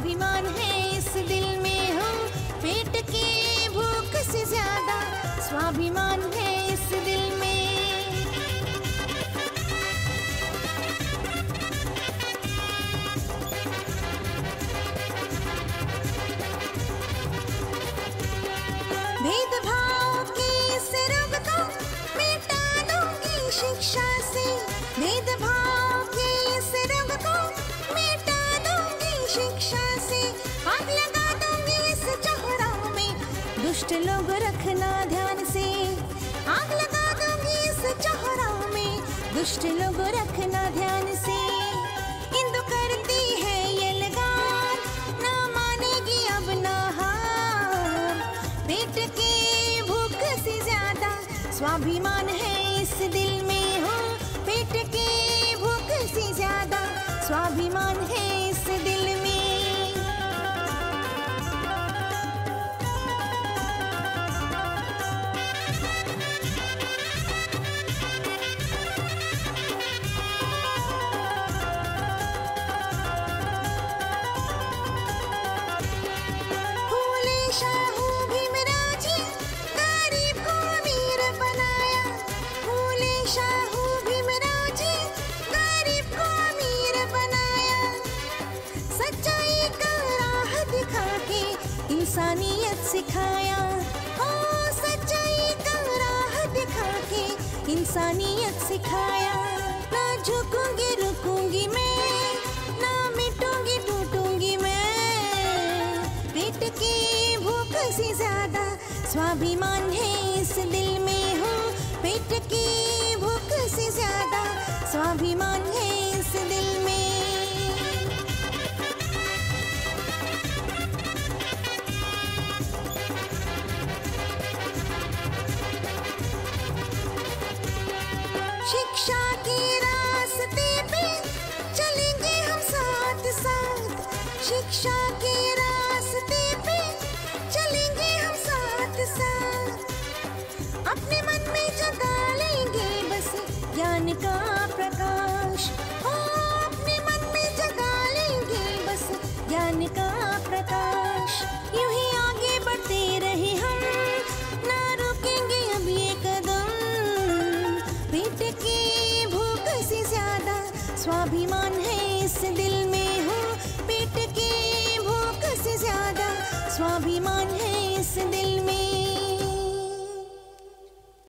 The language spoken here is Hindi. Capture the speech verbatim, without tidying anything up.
स्वाभिमान है इस दिल में हो, पेट की भूख से ज्यादा स्वाभिमान है इस दिल में। भेदभाव की इस रोग को मिटा दूंगी शिक्षा से, भेदभाव की इस रोग को मिटा दूंगी शिक्षा से। आग लगा दूंगी इस चौराहों में, दुष्ट लोग रखना ध्यान से। आग लगा दूंगी इस चौराहों में, दुष्ट लोग रखना ध्यान से। हिंदू करती है ये लगान, ना मानेगी अब ना हार। पेट की भूख से ज्यादा स्वाभिमान है इस दिल में हो, पेट की भूख से ज्यादा स्वाभिमान है इस दिल में। फूले शाहू भीमराजी गरीब को अमीर बनाया, फूले शाहू भीमराजी गरीब को अमीर बनाया। सच्चाई का राह दिखा के इंसानियत सिखाया, ओ सच्चाई का राह दिखा के इंसानियत सिखाया। ना झुकूंगी रुकूंगी मैं, ना मिटूंगी टूटूंगी मैं। पेट की भूख से ज्यादा स्वाभिमान है इस दिल में हो, पेट की भूख से ज्यादा स्वाभिमान है इस दिल में। शिक्षा के रास्ते पे चलेंगे हम साथ साथ, शिक्षा के रास्ते पे चलेंगे हम साथ साथ। अपने मन में जगा लेंगे बस ज्ञान का प्रकाश, ओ अपने मन में जगा लेंगे बस ज्ञान का प्रकाश। यूं ही आगे बढ़ते रहे हम, ना रुकेंगे अब ये कदम। पेट की भूख से ज्यादा स्वाभिमान है इस दिल में हो, पेट की भूख से ज्यादा स्वाभिमान